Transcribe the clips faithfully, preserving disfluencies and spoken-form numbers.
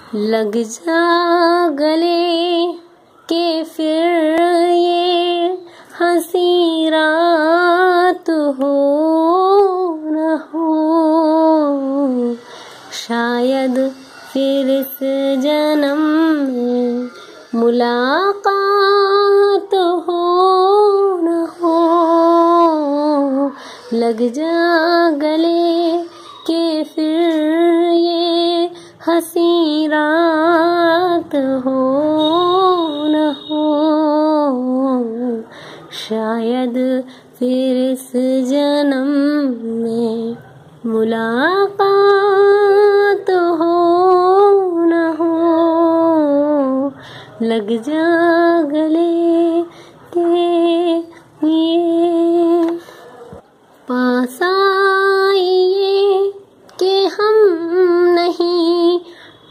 लग जा गले के फिर ये हंसी रात हो न हो, शायद फिर इस जन्म में मुलाकात हो न हो। लग जा गले के फिर ये हंसी रात हो न हो, शायद फिर इस जन्म में मुलाकात हो न हो। लग जा गले के ये पास आइए कि हम नहीं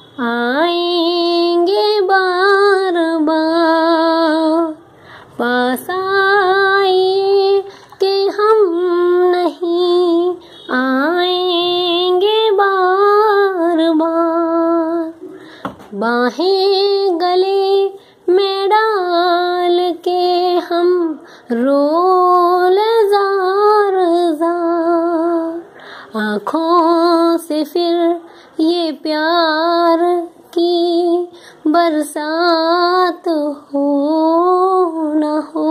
आएंगे बार बार, पास आइए कि हम नहीं आएंगे बार बार। बाहें गले में डाल के हम रोल जार जार, आँखों से फिर ये प्यार की बरसात हो न हो,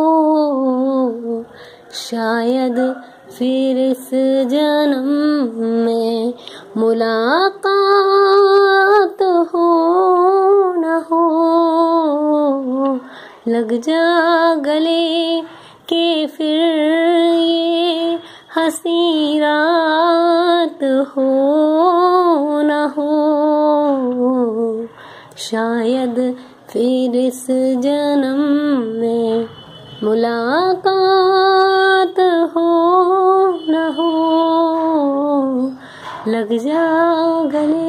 शायद फिर इस जन्म में मुलाकात हो न हो। लग जा गले के फिर ये हंसी रात हो न हो, शायद फिर इस जन्म में मुलाकात हो न हो। लग जा गले